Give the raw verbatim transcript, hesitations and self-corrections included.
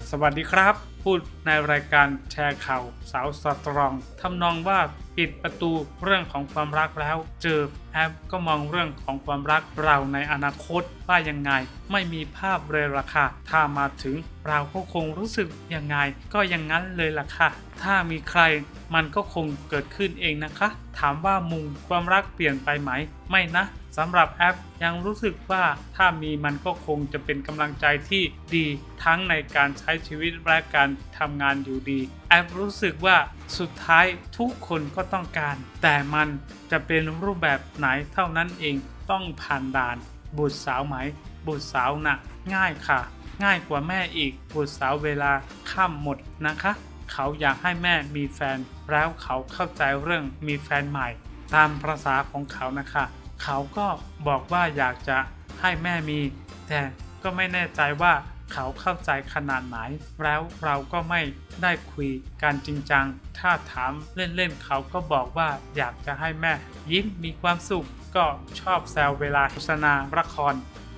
สวัสดีครับพูดในรายการแชร์ข่าวสาวสตรองทำนองว่าปิดประตูเรื่องของความรักแล้วเจอแอปก็มองเรื่องของความรักเราในอนาคตว่ายังไงไม่มีภาพเลยล่ะค่ะถ้ามาถึงเราก็คงรู้สึกยังไงก็อย่างนั้นเลยล่ะค่ะถ้ามีใครมันก็คงเกิดขึ้นเองนะคะถามว่ามุมความรักเปลี่ยนไปไหมไม่นะสำหรับแอปยังรู้สึกว่าถ้ามีมันก็คงจะเป็นกำลังใจที่ดีทั้งในการใช้ชีวิตและการทำงานอยู่ดีแอปรู้สึกว่าสุดท้ายทุกคนก็ต้องการแต่มันจะเป็นรูปแบบไหนเท่านั้นเองต้องผ่านด่านบุตรสาวไหมบุตรสาวน่ะง่ายค่ะง่ายกว่าแม่อีกบุตรสาวเวลาค่ำหมดนะคะเขาอยากให้แม่มีแฟนแล้วเขาเข้าใจเรื่องมีแฟนใหม่ตามภาษาของเขานะคะเขาก็บอกว่าอยากจะให้แม่มีแต่ก็ไม่แน่ใจว่าเขาเข้าใจขนาดไหนแล้วเราก็ไม่ได้คุยกันจริงจังถ้าถามเล่นๆเขาก็บอกว่าอยากจะให้แม่ยิ้มมีความสุขก็ชอบแซวเวลาโฆษณาละคร